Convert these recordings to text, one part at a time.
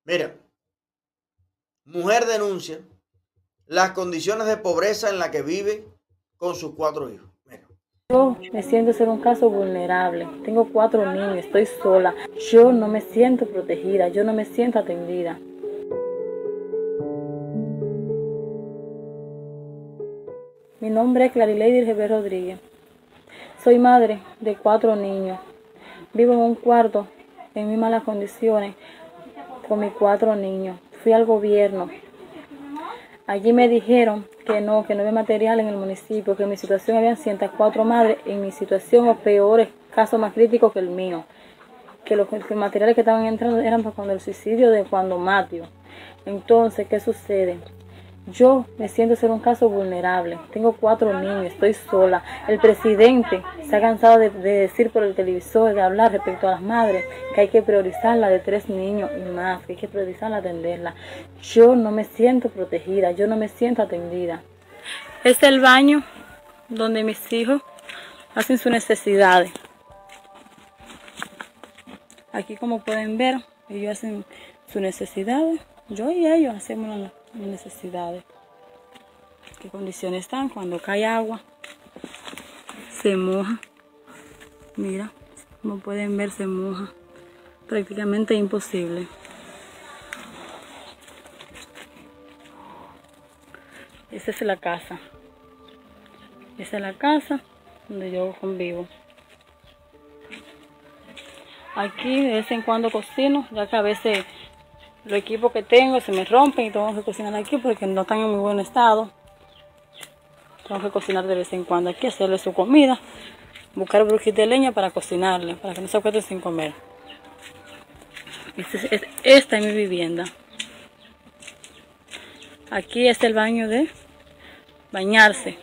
Mira, mujer denuncia las condiciones de pobreza en las que vive con sus 4 hijos. Mira. Yo me siento ser un caso vulnerable. Tengo 4 niños, estoy sola. Yo no me siento protegida, yo no me siento atendida. Mi nombre es Clarileidy Rivera Rodríguez. Soy madre de 4 niños. Vivo en un cuarto en muy malas condiciones con mis 4 niños. Fui al gobierno. Allí me dijeron que no había material en el municipio, que en mi situación habían 104 madres, en mi situación o peores, casos más críticos que el mío. Que los materiales que estaban entrando eran para cuando el suicidio de cuando Mateo. Entonces, ¿qué sucede? Yo me siento ser un caso vulnerable. Tengo 4 niños, estoy sola. El presidente se ha cansado de decir por el televisor, de hablar respecto a las madres, que hay que priorizarla de 3 niños y más, que hay que priorizarla, atenderla. Yo no me siento protegida, yo no me siento atendida. Este es el baño donde mis hijos hacen sus necesidades. Aquí, como pueden ver, ellos hacen sus necesidades. Yo y ellos hacemos las necesidades. ¿Qué condiciones están? Cuando cae agua, se moja. Mira, como pueden ver, se moja. Prácticamente imposible. Esa es la casa. Esa es la casa donde yo convivo. Aquí de vez en cuando cocino, ya que a veces los equipos que tengo se me rompen y tengo que cocinar aquí porque no están en muy buen estado. Tengo que cocinar de vez en cuando aquí, hacerle su comida, buscar brujitas de leña para cocinarle, para que no se acueste sin comer. Esta es mi vivienda. Aquí es el baño de bañarse.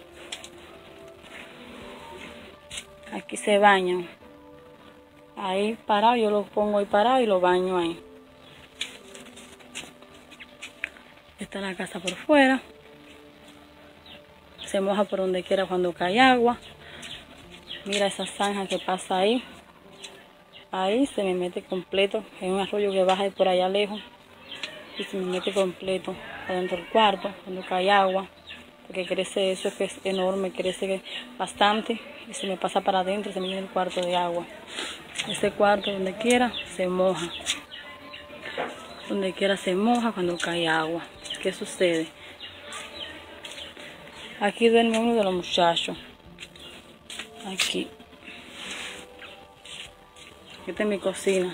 Aquí se bañan. Ahí parado, yo lo pongo ahí parado y lo baño ahí. Esta es la casa por fuera. Se moja por donde quiera cuando cae agua. Mira esa zanja que pasa ahí. Ahí se me mete completo. Hay un arroyo que baja de por allá lejos. Y se me mete completo adentro del cuarto cuando cae agua. Porque crece, eso que es enorme, crece bastante. Y se me pasa para adentro y se me llena el cuarto de agua. Ese cuarto donde quiera se moja. Donde quiera se moja cuando cae agua. ¿Qué sucede? Aquí duerme uno de los muchachos. Aquí. Esta es mi cocina.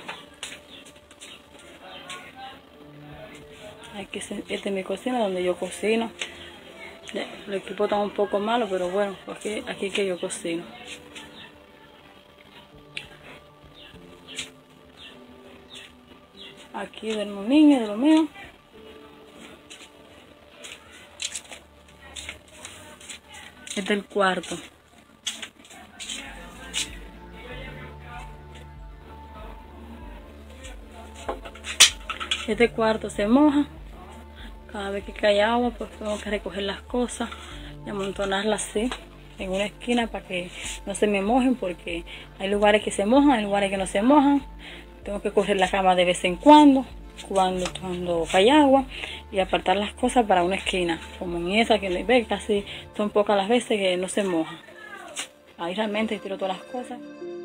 Esta es mi cocina donde yo cocino. El equipo está un poco malo, pero bueno, aquí que yo cocino. Aquí duerme un niño de lo mío. Este es el cuarto. Este cuarto se moja. Cada vez que cae agua, pues tengo que recoger las cosas y amontonarlas así en una esquina para que no se me mojen, porque hay lugares que se mojan, hay lugares que no se mojan. Tengo que correr la cama de vez en cuando cae agua, y apartar las cosas para una esquina, como en esa que ve, casi son pocas las veces que no se moja. Ahí realmente tiro todas las cosas.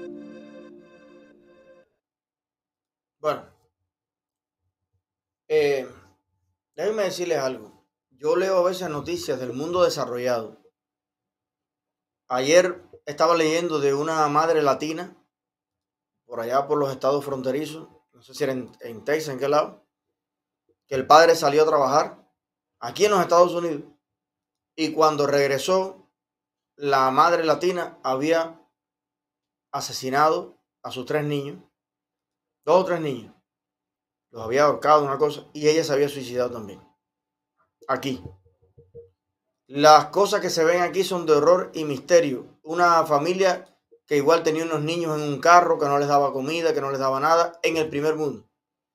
Bueno, déjenme decirles algo. Yo leo a veces noticias del mundo desarrollado. Ayer estaba leyendo de una madre latina, por allá por los estados fronterizos, no sé si era en Texas, en qué lado, que el padre salió a trabajar aquí en los Estados Unidos y cuando regresó, la madre latina había asesinado a sus 3 niños, 2 o 3 niños, los había ahorcado, una cosa, y ella se había suicidado también. Aquí. Las cosas que se ven aquí son de horror y misterio. Una familia que igual tenía unos niños en un carro, que no les daba comida, que no les daba nada, en el primer mundo.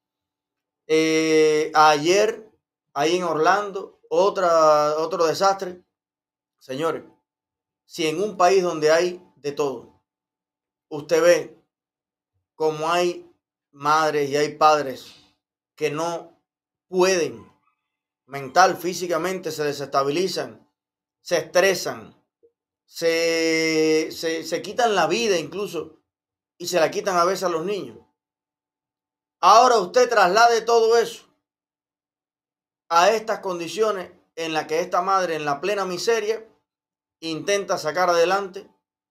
Ayer, ahí en Orlando, otro desastre. Señores, si en un país donde hay de todo, usted ve como hay madres y hay padres que no pueden, mental, físicamente, se desestabilizan, se estresan, se quitan la vida incluso y se la quitan a veces a los niños. Ahora usted traslade todo eso a estas condiciones en las que esta madre, en la plena miseria, intenta sacar adelante.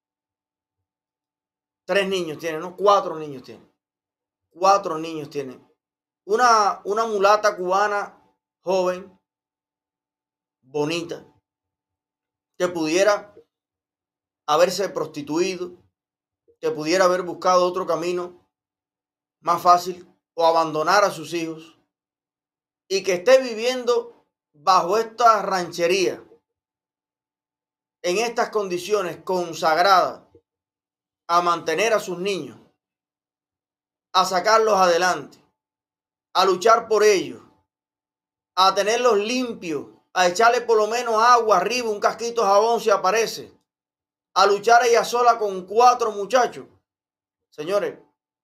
3 niños tiene, ¿no? 4 niños tiene. 4 niños tiene. Una mulata cubana joven, bonita, que pudiera haberse prostituido, que pudiera haber buscado otro camino más fácil o abandonar a sus hijos y que esté viviendo bajo esta ranchería, en estas condiciones consagradas a mantener a sus niños, a sacarlos adelante, a luchar por ellos, a tenerlos limpios, a echarle por lo menos agua arriba, un casquito de jabón si aparece, a luchar ella sola con 4 muchachos. Señores,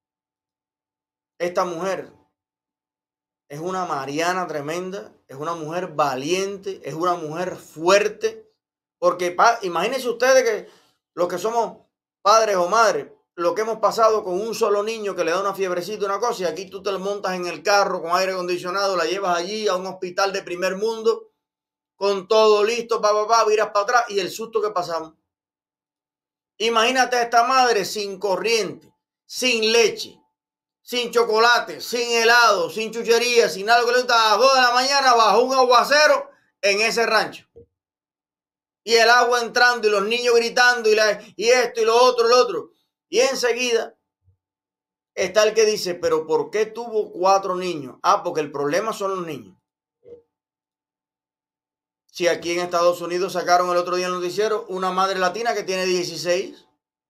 esta mujer es una Mariana tremenda, es una mujer valiente, es una mujer fuerte, porque imagínense ustedes que los que somos padres o madres, lo que hemos pasado con un solo niño que le da una fiebrecita, una cosa, y aquí tú te lo montas en el carro con aire acondicionado, la llevas allí a un hospital de primer mundo, con todo listo, viras para atrás, y el susto que pasamos. Imagínate a esta madre sin corriente, sin leche, sin chocolate, sin helado, sin chuchería, sin algo que le gusta, a las 2 de la mañana bajo un aguacero en ese rancho. Y el agua entrando y los niños gritando y esto y lo otro. Y enseguida está el que dice, pero ¿por qué tuvo 4 niños? Ah, porque el problema son los niños. Si aquí en Estados Unidos sacaron el otro día en el noticiero una madre latina que tiene 16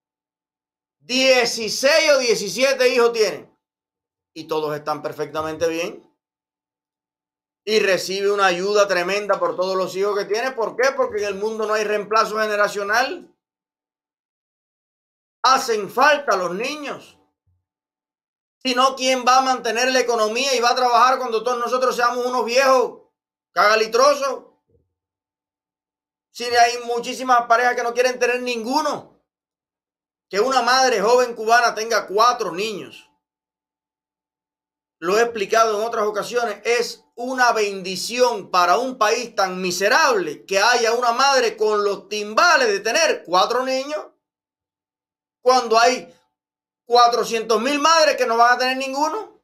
o 17 hijos tienen. Y todos están perfectamente bien. Y recibe una ayuda tremenda por todos los hijos que tiene. ¿Por qué? Porque en el mundo no hay reemplazo generacional. Hacen falta los niños. Si no, ¿quién va a mantener la economía y va a trabajar cuando todos nosotros seamos unos viejos cagalitrosos? Si hay muchísimas parejas que no quieren tener ninguno. Que una madre joven cubana tenga 4 niños, lo he explicado en otras ocasiones, es una bendición para un país tan miserable que haya una madre con los timbales de tener 4 niños, cuando hay 400,000 madres que no van a tener ninguno.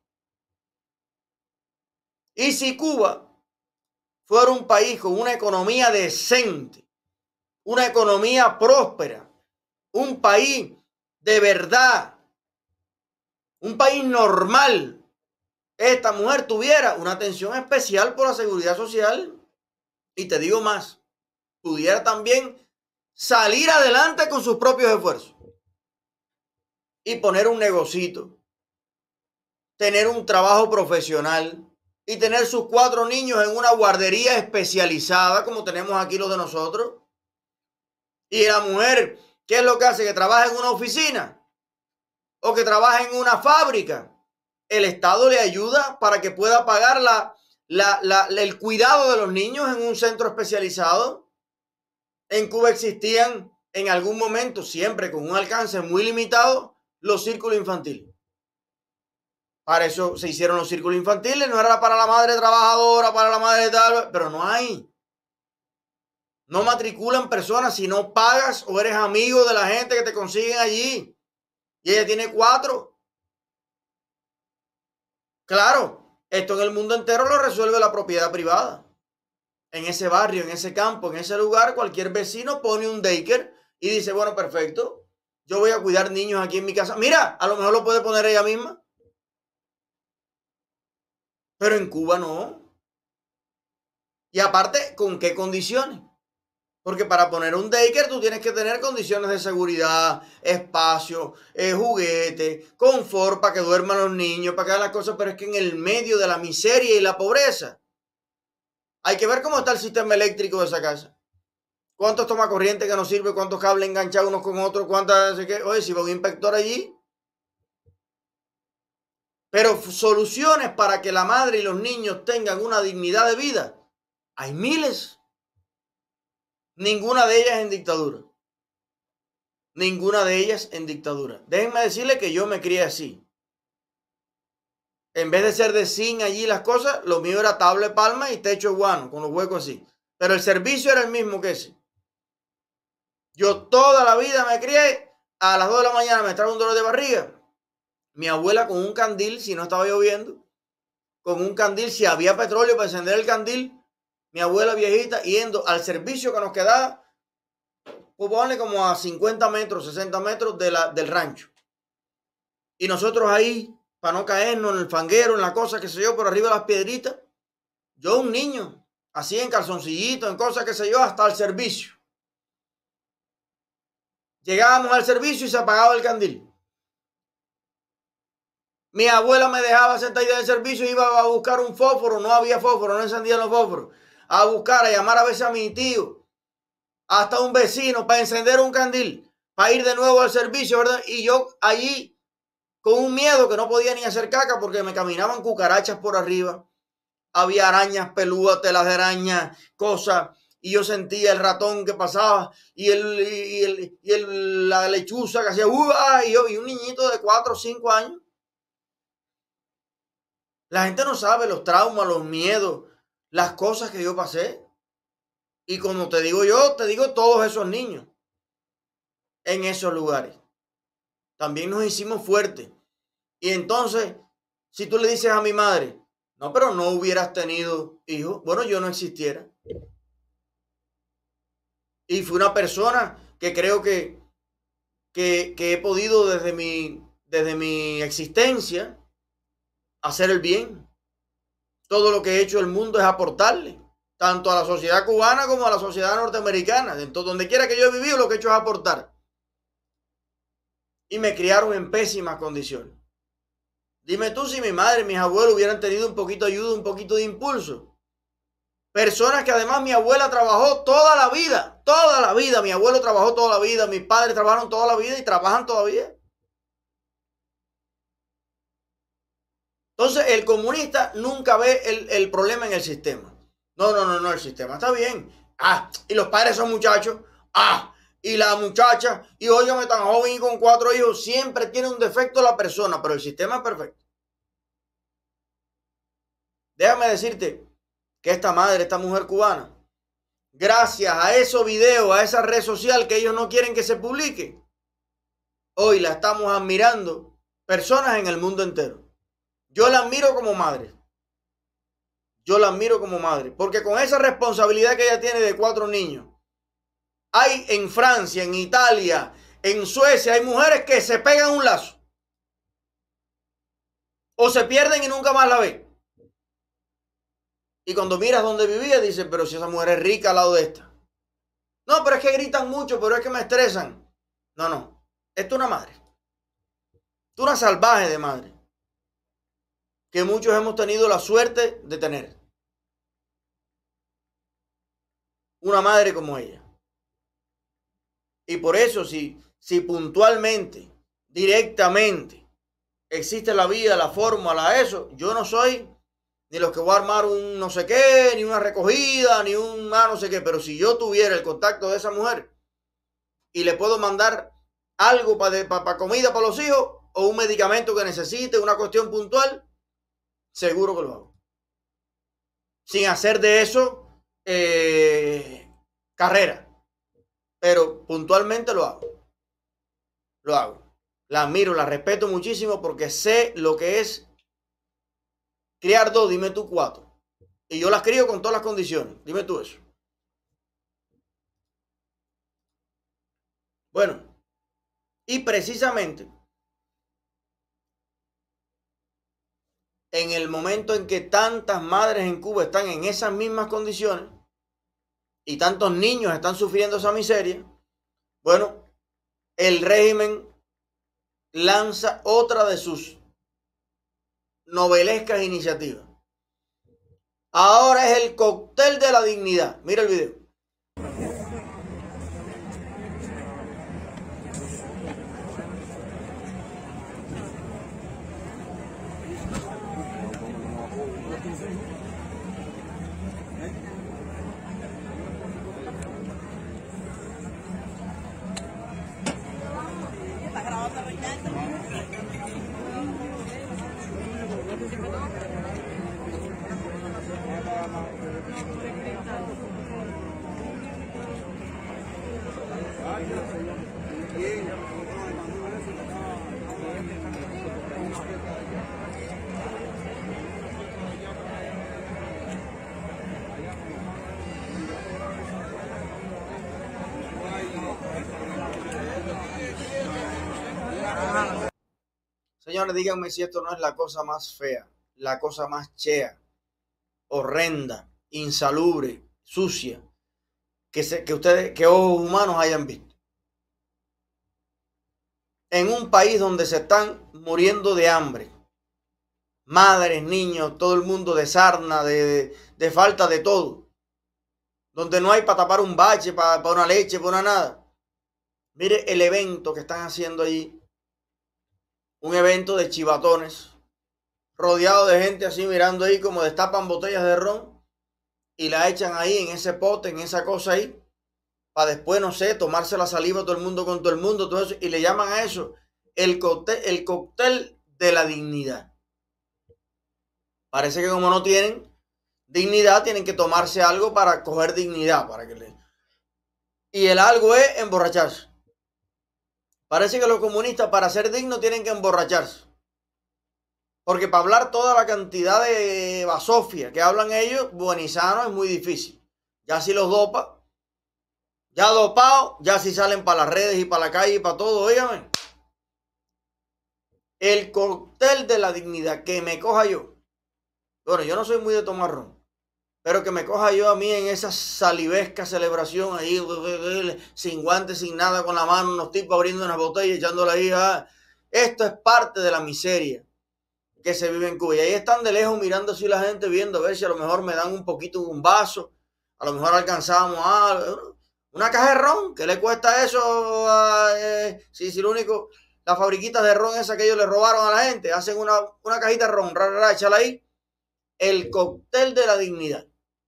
Y si Cuba fuera un país con una economía decente, una economía próspera, un país de verdad, un país normal, esta mujer tuviera una atención especial por la seguridad social. Y te digo más, pudiera también salir adelante con sus propios esfuerzos y poner un negocito, tener un trabajo profesional y tener sus 4 niños en una guardería especializada como tenemos aquí los de nosotros. Y la mujer, ¿qué es lo que hace? Que trabaja en una oficina o que trabaja en una fábrica. El Estado le ayuda para que pueda pagar el cuidado de los niños en un centro especializado. En Cuba existían en algún momento, siempre con un alcance muy limitado, los círculos infantiles. Para eso se hicieron los círculos infantiles, no era para la madre trabajadora, para la madre tal, pero no hay. No matriculan personas si no pagas o eres amigo de la gente que te consiguen allí. Y ella tiene 4. Claro, esto en el mundo entero lo resuelve la propiedad privada. En ese barrio, en ese campo, en ese lugar, cualquier vecino pone un daycare y dice, bueno, perfecto, yo voy a cuidar niños aquí en mi casa. Mira, a lo mejor lo puede poner ella misma. Pero en Cuba no. Y aparte, ¿con qué condiciones? Porque para poner un daycare tú tienes que tener condiciones de seguridad, espacio, juguete, confort para que duerman los niños, para que hagan las cosas, pero es que en el medio de la miseria y la pobreza hay que ver cómo está el sistema eléctrico de esa casa. ¿Cuántos toma corriente que no sirve? ¿Cuántos cables enganchados unos con otros? ¿Cuántas? Oye, si va un inspector allí, Pero soluciones para que la madre y los niños tengan una dignidad de vida, hay miles. Ninguna de ellas en dictadura. Ninguna de ellas en dictadura. Déjenme decirles que yo me crié así. En vez de ser de zinc allí las cosas, lo mío era tabla de palma y techo guano, con los huecos así. Pero el servicio era el mismo que ese. Yo toda la vida me crié, a las 2 de la mañana me trajo un dolor de barriga. Mi abuela con un candil, si no estaba lloviendo, con un candil, si había petróleo para encender el candil, mi abuela viejita yendo al servicio que nos quedaba, pues ponle como a 50 metros, 60 metros del rancho. Y nosotros ahí, para no caernos en el fanguero, en la cosa, que sé yo, por arriba de las piedritas, yo un niño, así en calzoncillito, en cosas, que sé yo, hasta el servicio. Llegábamos al servicio y se apagaba el candil. Mi abuela me dejaba sentadita en el servicio y iba a buscar un fósforo, no había fósforo, no encendían los fósforos, a buscar, a llamar a veces a mi tío, hasta un vecino, para encender un candil, para ir de nuevo al servicio, ¿verdad? Y yo allí con un miedo que no podía ni hacer caca porque me caminaban cucarachas por arriba, había arañas peludas, telas de araña, cosas, y yo sentía el ratón que pasaba y la lechuza que hacía y un niñito de 4 o 5 años. La gente no sabe los traumas, los miedos, las cosas que yo pasé. Y como te digo yo, te digo todos esos niños en esos lugares. También nos hicimos fuertes. Y entonces, si tú le dices a mi madre, no, pero no hubieras tenido hijos, bueno, yo no existiera. Y fui una persona que creo que he podido desde mi existencia hacer el bien. Todo lo que he hecho el mundo es aportarle, tanto a la sociedad cubana como a la sociedad norteamericana. Entonces, donde quiera que yo he vivido, lo que he hecho es aportar. Y me criaron en pésimas condiciones. Dime tú si mi madre y mis abuelos hubieran tenido un poquito de ayuda, un poquito de impulso. Personas que además mi abuela trabajó toda la vida, mi abuelo trabajó toda la vida, mis padres trabajaron toda la vida y trabajan todavía. Entonces el comunista nunca ve el problema en el sistema. No, el sistema está bien. Y los padres son muchachos. Y la muchacha, y óigame, tan joven y con 4 hijos, siempre tiene un defecto la persona, pero el sistema es perfecto. Déjame decirte que esta madre, esta mujer cubana, gracias a esos videos, a esa red social que ellos no quieren que se publique, hoy la estamos admirando personas en el mundo entero. Yo la admiro como madre. Yo la admiro como madre, porque con esa responsabilidad que ella tiene de 4 niños, hay en Francia, en Italia, en Suecia, hay mujeres que se pegan un lazo. O se pierden y nunca más la ven. Y cuando miras dónde vivía, dices, pero si esa mujer es rica al lado de esta. No, pero es que gritan mucho, pero es que me estresan. No. Esto es una madre. Esto es una salvaje de madre. Que muchos hemos tenido la suerte de tener. Una madre como ella. Y por eso, si puntualmente, directamente, existe la vía, la fórmula, eso, yo no soy ni los que voy a armar un no sé qué, ni una recogida, ni un no sé qué, pero si yo tuviera el contacto de esa mujer y le puedo mandar algo para comida para los hijos, o un medicamento que necesite, una cuestión puntual, seguro que lo hago. Sin hacer de eso carrera. Pero puntualmente lo hago. Lo hago. La admiro, la respeto muchísimo porque sé lo que es criar 2, dime tú 4. Y yo las crío con todas las condiciones. Dime tú eso. Bueno, y precisamente en el momento en que tantas madres en Cuba están en esas mismas condiciones y tantos niños están sufriendo esa miseria, bueno, el régimen lanza otra de sus novelescas iniciativas. Ahora es el cóctel de la dignidad. Mira el video. Señores, díganme si esto no es la cosa más fea, la cosa más chea, horrenda, insalubre, sucia, que ojos humanos hayan visto. En un país donde se están muriendo de hambre, madres, niños, todo el mundo de sarna, de falta de todo, donde no hay para tapar un bache, para una leche, para una nada. Mire el evento que están haciendo allí. Un evento de chivatones, rodeado de gente así mirando ahí como destapan botellas de ron y la echan ahí en ese pote, en esa cosa ahí, para después, no sé, tomarse la saliva todo el mundo con todo el mundo, todo eso, y le llaman a eso el cóctel de la dignidad. Parece que como no tienen dignidad, tienen que tomarse algo para coger dignidad, y el algo es emborracharse. Parece que los comunistas, para ser dignos, tienen que emborracharse. Porque para hablar toda la cantidad de basofia que hablan ellos, buenizano, es muy difícil. Ya si los dopa, ya dopados, ya si salen para las redes y para la calle y para todo, oígame. El cóctel de la dignidad, que me coja yo. Bueno, yo no soy muy de tomar ron, pero que me coja yo a mí en esa salivesca celebración ahí, sin guantes, sin nada, con la mano, unos tipos abriendo unas botellas, echándola ahí. Esto es parte de la miseria que se vive en Cuba. Y ahí están de lejos mirando así la gente, viendo a ver si a lo mejor me dan un poquito, un vaso, a lo mejor alcanzamos una caja de ron. ¿Qué le cuesta eso? Si lo único, las fabriquitas de ron esa que ellos le robaron a la gente, hacen una cajita de ron, échala ahí. El cóctel de la dignidad.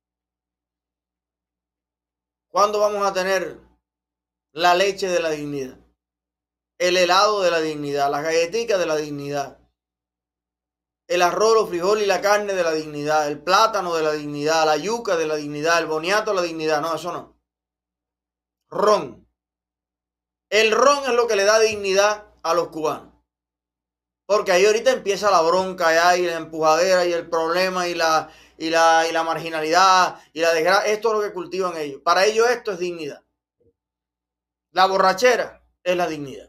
¿Cuándo vamos a tener la leche de la dignidad? El helado de la dignidad, las galletitas de la dignidad, el arroz, los frijoles y la carne de la dignidad, el plátano de la dignidad, la yuca de la dignidad, el boniato de la dignidad? No, eso no. Ron. El ron es lo que le da dignidad a los cubanos. Porque ahí ahorita empieza la bronca ya, y la empujadera y el problema y la marginalidad y la desgracia. Esto es lo que cultivan ellos. Para ellos esto es dignidad. La borrachera es la dignidad.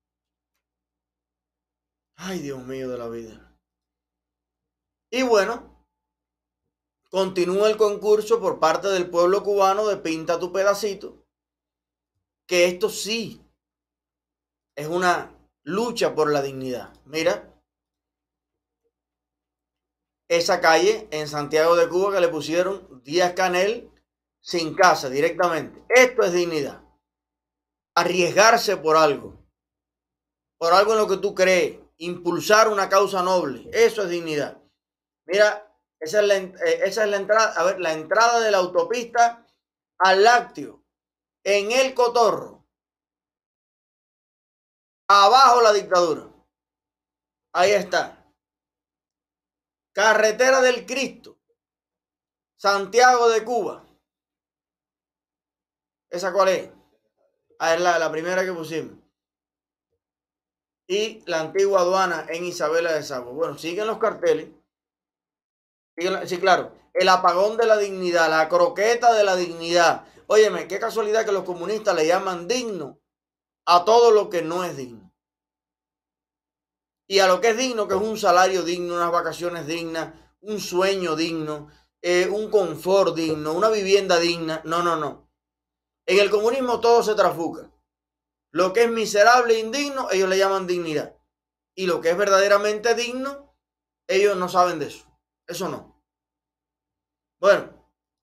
Ay, Dios mío de la vida. Y bueno, continúa el concurso por parte del pueblo cubano de Pinta tu pedacito, que esto sí es una lucha por la dignidad. Mira, esa calle en Santiago de Cuba que le pusieron Díaz-Canel sin casa directamente. Esto es dignidad. Arriesgarse por algo en lo que tú crees, impulsar una causa noble, eso es dignidad. Mira, esa es la entrada, a ver, la entrada de la autopista al Lácteo, en el Cotorro, abajo la dictadura. Ahí está. Carretera del Cristo, Santiago de Cuba. ¿Esa cuál es? Es la primera que pusimos. Y la antigua aduana en Isabela de Sabo. Bueno, siguen los carteles. Sí, claro. El apagón de la dignidad, la croqueta de la dignidad. Óyeme, qué casualidad que los comunistas le llaman digno a todo lo que no es digno. Y a lo que es digno, que es un salario digno, unas vacaciones dignas, un sueño digno, un confort digno, una vivienda digna. No, no, no. En el comunismo todo se trafuca. Lo que es miserable e indigno, ellos le llaman dignidad. Y lo que es verdaderamente digno, ellos no saben de eso. Eso no. Bueno.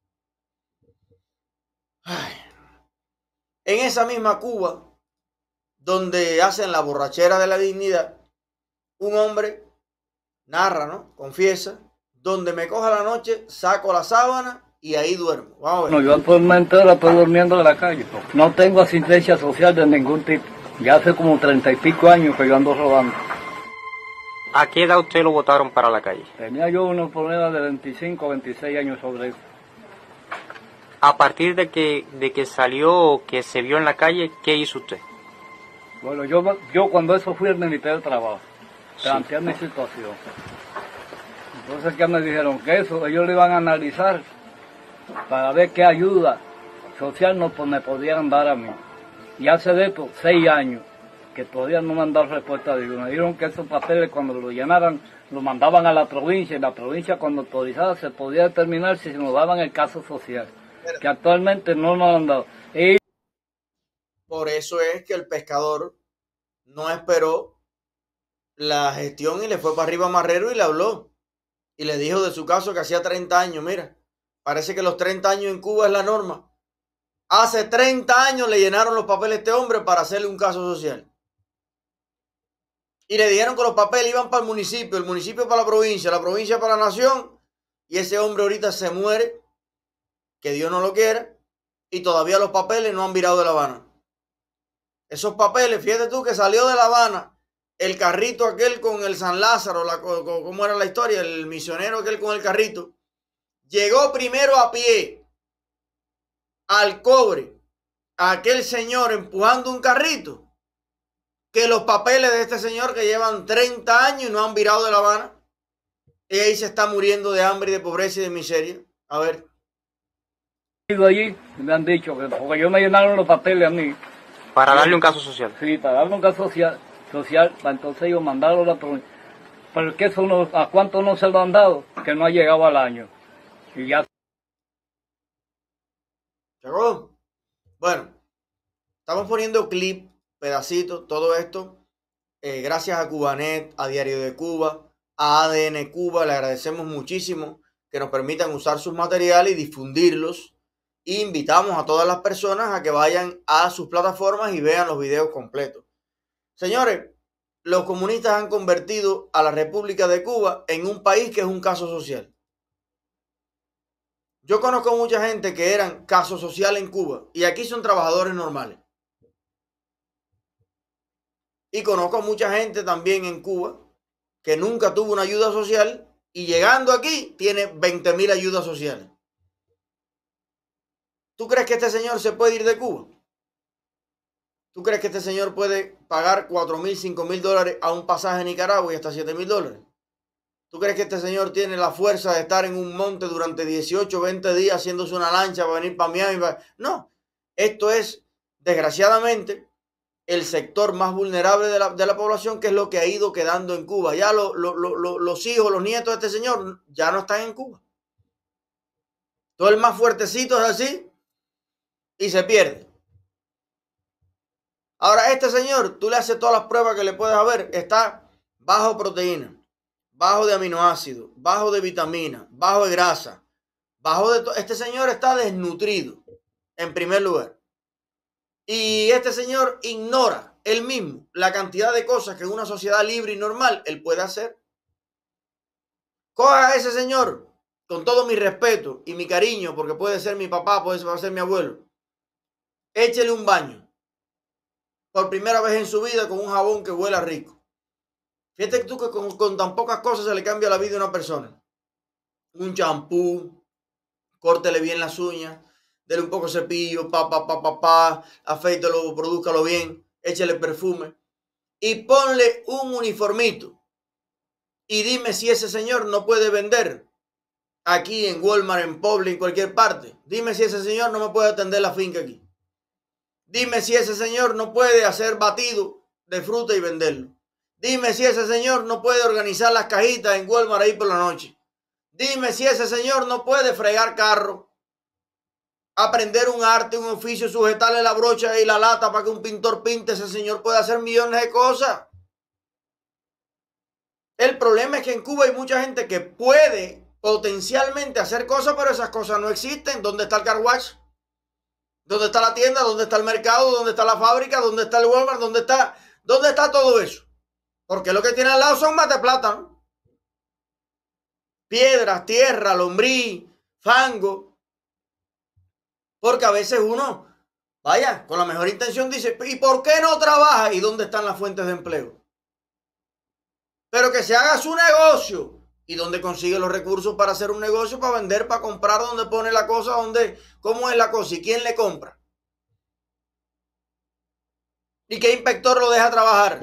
En esa misma Cuba, donde hacen la borrachera de la dignidad, un hombre narra, ¿no? Confiesa, donde me coja la noche, saco la sábana y ahí duermo. Vamos a ver. No, yo actualmente ahora estoy durmiendo en la calle. No tengo asistencia social de ningún tipo. Ya hace como 30 y pico años que yo ando robando. ¿A qué edad usted lo botaron para la calle? Tenía yo unos problemas de 25 o 26 años sobre eso. A partir de que salió, que se vio en la calle, ¿qué hizo usted? Bueno, yo cuando eso fui al Ministerio de Trabajo, planteé mi situación. Entonces, ¿qué me dijeron? Que eso ellos lo iban a analizar para ver qué ayuda social me podían dar a mí. Y hace de esto 6 años que todavía no me han dado respuesta de ellos. Me dijeron que esos papeles cuando lo llenaran, lo mandaban a la provincia, y la provincia cuando autorizada se podía determinar si se nos daban el caso social, que actualmente no nos han dado. Por eso es que el pescador no esperó la gestión y le fue para arriba a Marrero y le habló. Y le dijo de su caso que hacía 30 años, mira, parece que los 30 años en Cuba es la norma. Hace 30 años le llenaron los papeles a este hombre para hacerle un caso social. Y le dijeron que los papeles iban para el municipio para la provincia para la nación. Y ese hombre ahorita se muere, que Dios no lo quiera, y todavía los papeles no han virado de La Habana. Esos papeles, fíjate tú que salió de La Habana el carrito aquel con el San Lázaro, ¿cómo era la historia? El misionero aquel con el carrito. Llegó primero a pie al cobre aquel señor empujando un carrito, que los papeles de este señor que llevan 30 años y no han virado de La Habana. Y ahí se está muriendo de hambre y de pobreza y de miseria. A ver. Allí me han dicho que porque yo me llenaron los papeles a mí. Para darle un caso social. Sí, para darle un caso social, para entonces ellos mandaron a la provincia. Pero que eso no, ¿a cuánto no se lo han dado? Que no ha llegado al año. Y ya. ¿Llegó? Bueno, estamos poniendo clip, pedacitos, todo esto. Gracias a Cubanet, a Diario de Cuba, a ADN Cuba, le agradecemos muchísimo que nos permitan usar sus materiales y difundirlos. E invitamos a todas las personas a que vayan a sus plataformas y vean los videos completos. Señores, los comunistas han convertido a la República de Cuba en un país que es un caso social. Yo conozco mucha gente que eran caso social en Cuba y aquí son trabajadores normales. Y conozco mucha gente también en Cuba que nunca tuvo una ayuda social y llegando aquí tiene 20,000 ayudas sociales. ¿Tú crees que este señor se puede ir de Cuba? ¿Tú crees que este señor puede pagar 4,000, 5,000 dólares a un pasaje a Nicaragua y hasta 7,000 dólares? ¿Tú crees que este señor tiene la fuerza de estar en un monte durante 18, 20 días haciéndose una lancha para venir para Miami? No, esto es, desgraciadamente, el sector más vulnerable de la población, que es lo que ha ido quedando en Cuba. Ya los hijos, los nietos de este señor ya no están en Cuba. Todo el más fuertecito es así y se pierde. Ahora, este señor, tú le haces todas las pruebas que le puedes haber, está bajo proteína, bajo de aminoácidos, bajo de vitamina, bajo de grasa, bajo de todo. Este señor está desnutrido, en primer lugar. Y este señor ignora él mismo la cantidad de cosas que en una sociedad libre y normal él puede hacer. Coja a ese señor, con todo mi respeto y mi cariño, porque puede ser mi papá, puede ser mi abuelo. Échele un baño. Por primera vez en su vida con un jabón que huela rico. Fíjate tú que con tan pocas cosas se le cambia la vida a una persona. Un champú, córtele bien las uñas, dele un poco de cepillo, afeítalo, produzcalo bien, échale perfume y ponle un uniformito. Y dime si ese señor no puede vender aquí en Walmart, en Publix, en cualquier parte. Dime si ese señor no me puede atender la finca aquí. Dime si ese señor no puede hacer batido de fruta y venderlo. Dime si ese señor no puede organizar las cajitas en Walmart ahí por la noche. Dime si ese señor no puede fregar carro, aprender un arte, un oficio, sujetarle la brocha y la lata para que un pintor pinte. Ese señor puede hacer millones de cosas. El problema es que en Cuba hay mucha gente que puede potencialmente hacer cosas, pero esas cosas no existen. ¿Dónde está el car wash? ¿Dónde está la tienda? ¿Dónde está el mercado? ¿Dónde está la fábrica? ¿Dónde está el Walmart? ¿Dónde está todo eso? Porque lo que tiene al lado son mate plátano. piedras, tierra, lombriz, fango. Porque a veces uno, vaya, con la mejor intención dice, ¿y por qué no trabaja? ¿Y dónde están las fuentes de empleo? Pero que se haga su negocio. ¿Y dónde consigue los recursos para hacer un negocio, para vender, para comprar? ¿Dónde pone la cosa? ¿Cómo es la cosa? ¿Y quién le compra? ¿Y qué inspector lo deja trabajar?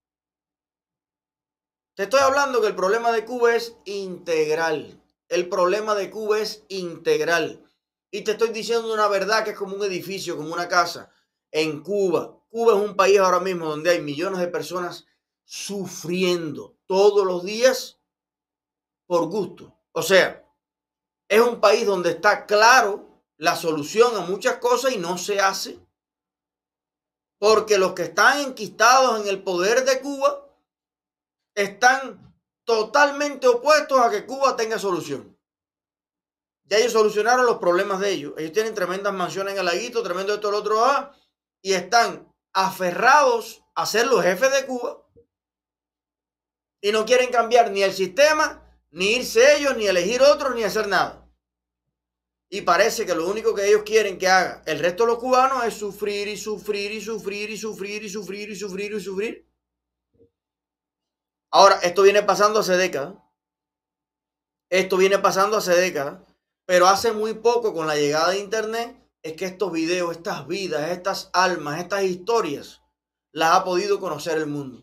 Te estoy hablando que el problema de Cuba es integral. El problema de Cuba es integral. Y te estoy diciendo una verdad que es como un edificio, como una casa. En Cuba, Cuba es un país ahora mismo donde hay millones de personas sufriendo todos los días por gusto. O sea, es un país donde está claro la solución a muchas cosas y no se hace. Porque los que están enquistados en el poder de Cuba están totalmente opuestos a que Cuba tenga solución. Ya ellos solucionaron los problemas de ellos. Ellos tienen tremendas mansiones en el laguito, tremendo esto, el otro, y están aferrados a ser los jefes de Cuba y no quieren cambiar ni el sistema, ni irse ellos, ni elegir otros, ni hacer nada. Y parece que lo único que ellos quieren que haga el resto de los cubanos es sufrir y sufrir y sufrir y sufrir y sufrir y sufrir y sufrir. Ahora, esto viene pasando hace décadas. Esto viene pasando hace décadas. Pero hace muy poco, con la llegada de internet, es que estos videos, estas vidas, estas almas, estas historias, las ha podido conocer el mundo.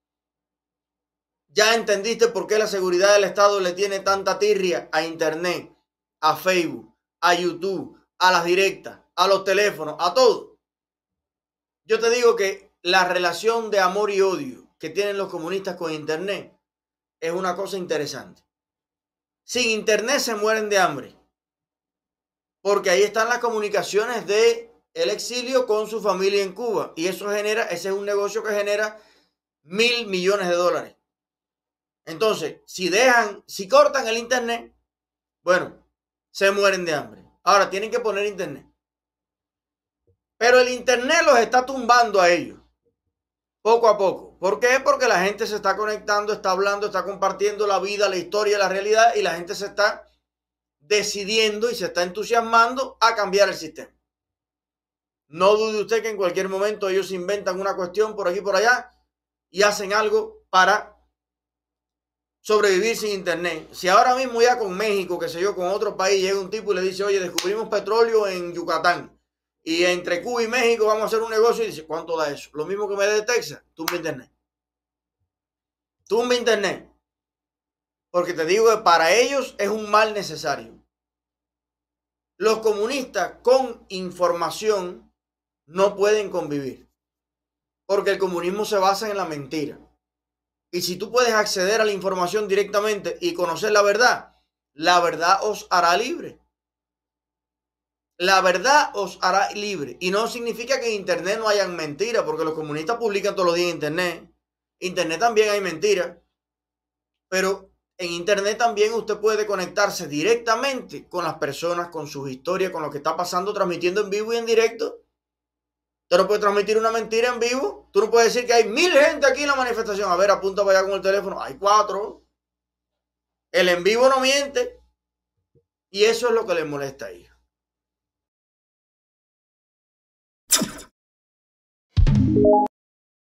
Ya entendiste por qué la seguridad del Estado le tiene tanta tirria a internet, a Facebook, a YouTube, a las directas, a los teléfonos, a todo. Yo te digo que la relación de amor y odio que tienen los comunistas con internet es una cosa interesante. Sin internet se mueren de hambre. Porque ahí están las comunicaciones de el exilio con su familia en Cuba. Y eso genera, ese es un negocio que genera $1.000 millones. Entonces, si cortan el internet, bueno, se mueren de hambre. Ahora tienen que poner internet. Pero el internet los está tumbando a ellos. Poco a poco. ¿Por qué? Porque la gente se está conectando, está hablando, está compartiendo la vida, la historia, la realidad, y la gente se está decidiendo y se está entusiasmando a cambiar el sistema. No dude usted que en cualquier momento ellos inventan una cuestión por aquí por allá y hacen algo para sobrevivir sin internet. Si ahora mismo ya con México, qué sé yo, con otro país, llega un tipo y le dice, oye, descubrimos petróleo en Yucatán y entre Cuba y México vamos a hacer un negocio, y dice, ¿cuánto da eso? Lo mismo que me dé de Texas, tumba internet. Tumba internet. Porque te digo que para ellos es un mal necesario. Los comunistas con información no pueden convivir. Porque el comunismo se basa en la mentira. Y si tú puedes acceder a la información directamente y conocer la verdad os hará libre. La verdad os hará libre. Y no significa que en internet no hayan mentiras, porque los comunistas publican todos los días en internet. Internet también hay mentiras. Pero en internet también usted puede conectarse directamente con las personas, con sus historias, con lo que está pasando, transmitiendo en vivo y en directo. Usted no puede transmitir una mentira en vivo. Tú no puedes decir que hay 1.000 gente aquí en la manifestación. A ver, apunta para allá con el teléfono. Hay 4. El en vivo no miente. Y eso es lo que les molesta a ellos.